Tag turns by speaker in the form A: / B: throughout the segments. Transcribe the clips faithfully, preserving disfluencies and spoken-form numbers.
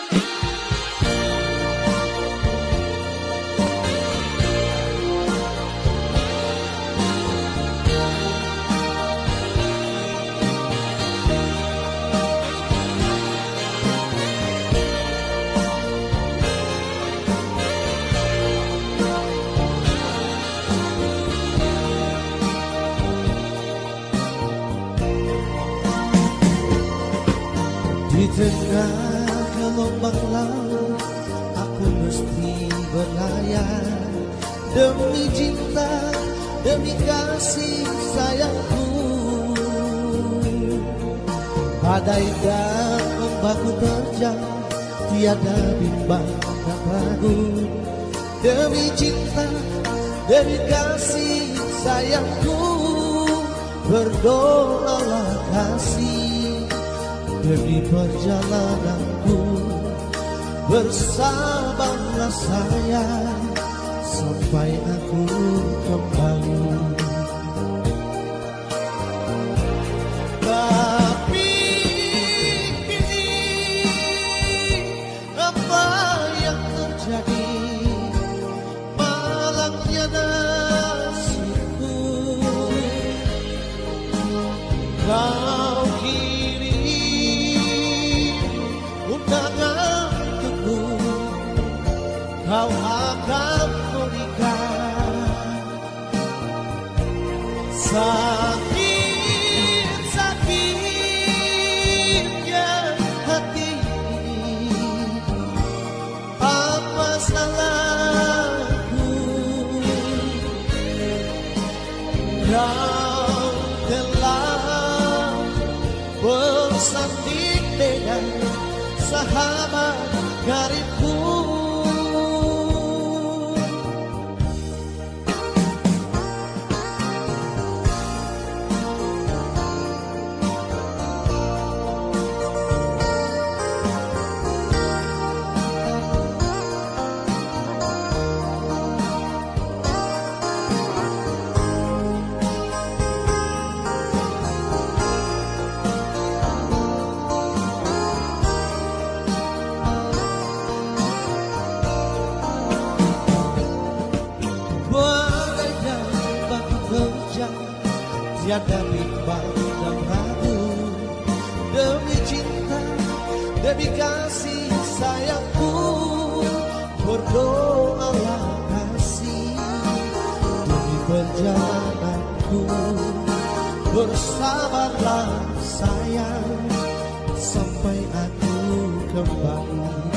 A: Di tengah gelombang laut aku mesti berlayar demi cinta, demi kasih sayangku. Badai dan ombakku terjang, tiada bimbang dan ragu. Demi cinta, demi kasih sayangku, berdoalah kasih demi perjalananku. Bersabarlah sayang sampai aku kembali. Tapi kini apa yang terjadi? Malangnya nasibku. Kau undanganku, kau akan menikah. Sakit-sakitnya hati ini, apa salahku? Kau telah bersanding dengan sahabat karibku. Tiada bimbang dan ragu, demi cinta, demi kasih sayangku. Berdoalah kasih demi perjalananku. Bersabarlah sayang sampai aku kembali.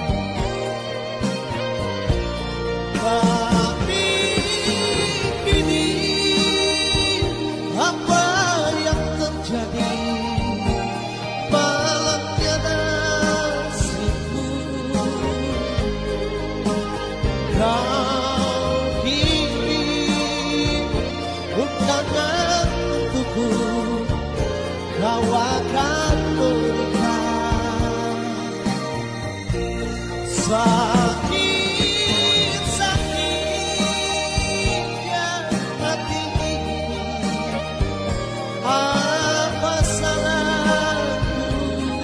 A: Kau kirim undangan untukku, kau akan menikah. Sakit-sakitnya hati ini, apa salahku?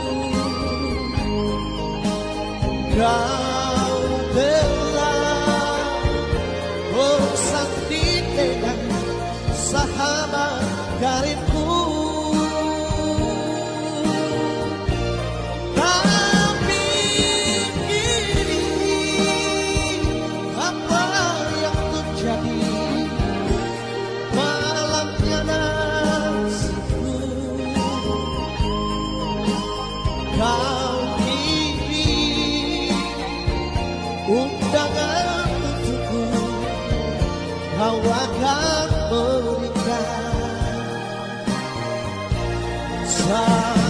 A: Kau bersanding dengan sahabat karibku. Tapi kini apa yang terjadi? Malamnya nasibku. Kau kirim undangan untukku, kau akan menikah.